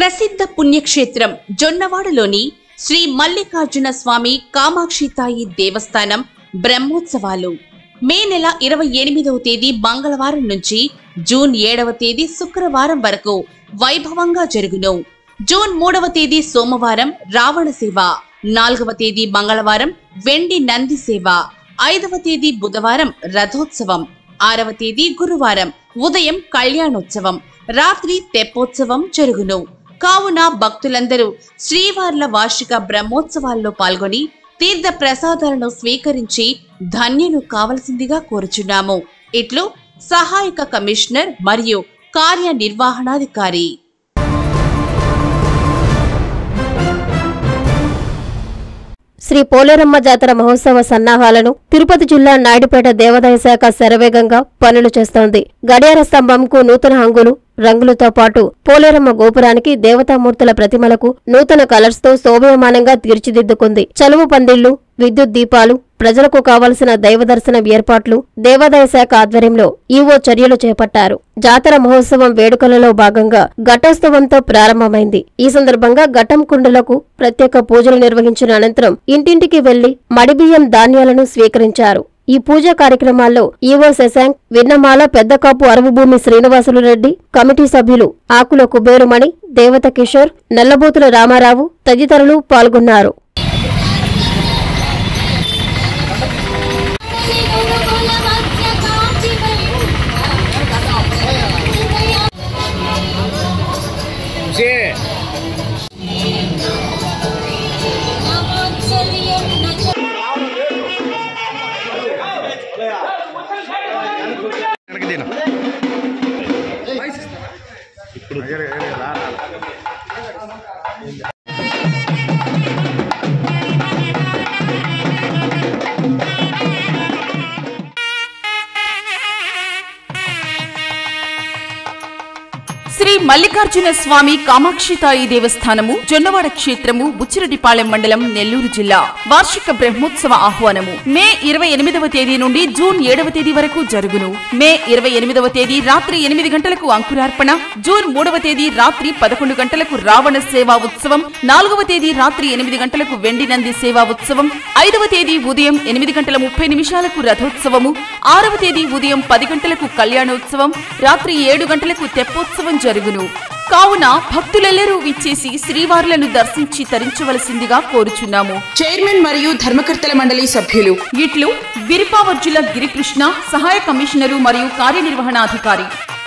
ప్రసిద్ధ పుణ్యక్షేత్రం జొన్నవాడలోని శ్రీ మల్లికార్జున స్వామి కామాక్షితాయి దేవస్థానం బ్రహ్మోత్సవాలు మే నెల 28వ తేదీ మంగళవారం నుంచి జూన్ 7వ తేదీ శుక్రవారం వరకు వైభవంగా జరుగును. జూన్ 3వ తేదీ సోమవారం రావణ సేవ, 4వ తేదీ మంగళవారం వెండి నంది సేవ, 5వ తేదీ బుధవారం రథోత్సవం, 6వ తేదీ గురువారం ఉదయం కళ్యాణోత్సవం, రాత్రి తెప్పోత్సవం జరుగును. కావున భక్తులందరూ శ్రీవార్ల వార్షిక బ్రహ్మోత్సవాల్లో పాల్గొని తీర్థ ప్రసాదాలను స్వీకరించి ధన్యులు కావలసిందిగా కోరుచున్నాము. ఇట్లు సహాయక కమిషనర్ మరియు కార్యనిర్వహణాధికారి. శ్రీ పోలేరమ్మ జాతర మహోత్సవ సన్నాహాలను తిరుపతి జిల్లా నాయుడుపేట దేవాదాయ శాఖ శరవేగంగా పనులు చేస్తోంది. గడియార స్తంభంకు నూతన హంగులు రంగులతో పాటు పోలేరమ్మ గోపురానికి దేవతామూర్తుల ప్రతిమలకు నూతన కలర్స్ తో శోభయమానంగా తీర్చిదిద్దుకుంది. చలువు పందిళ్లు, విద్యుత్ దీపాలు, ప్రజలకు కావలసిన దైవ దర్శనం ఏర్పాట్లు దేవాదాయ శాఖ ఆధ్వర్యంలో ఈవో చర్యలు చేపట్టారు. జాతర మహోత్సవం వేడుకలలో భాగంగా ఘటోత్సవంతో ప్రారంభమైంది. ఈ సందర్భంగా ఘటం కుండలకు ప్రత్యేక పూజలు నిర్వహించిన అనంతరం ఇంటింటికి వెళ్లి మడిబియ్యం ధాన్యాలను స్వీకరించారు. ఈ పూజా కార్యక్రమాల్లో ఈవో శశాంక్, విన్నమాల పెద్దకాపు అరవుభూమి శ్రీనివాసులు రెడ్డి, కమిటీ సభ్యులు ఆకుల కుబేరుమణి, దేవత కిషోర్, నల్లబోతుల రామారావు తదితరులు పాల్గొన్నారు. శ్రీ మల్లికార్జున స్వామి కామాక్షితాయి దేవస్థానము జొన్నవాడ క్షేత్రము బుచ్చిరెడ్డిపాళెం మండలం నెల్లూరు జిల్లా వార్షిక బ్రహ్మోత్సవ ఆహ్వానము మే 28వ తేదీ నుండి జూన్ 7వ తేదీ వరకు జరుగును. మే 28వ తేదీ రాత్రి 8 గంటలకు అంకురార్పణ, జూన్ 3వ తేదీ రాత్రి 11 గంటలకు రావణ సేవా ఉత్సవం, 4వ తేదీ రాత్రి 8 గంటలకు వెండి నంది సేవా ఉత్సవం, 5వ తేదీ ఉదయం 8:30 రథోత్సవము, 6వ తేదీ ఉదయం 10 గంటలకు కళ్యాణోత్సవం, రాత్రి 7 గంటలకు తెప్పోత్సవం జరుగును. కావున భక్తులెల్లరూ విచ్చేసి శ్రీవార్లను దర్శించి తరించవలసిందిగా కోరుచున్నాము. చైర్మన్ మరియు ధర్మకర్తల మండలి సభ్యులు ఇట్లు విరిపావర్జుల గిరికృష్ణ, సహాయ కమిషనరు మరియు కార్యనిర్వహణాధికారి.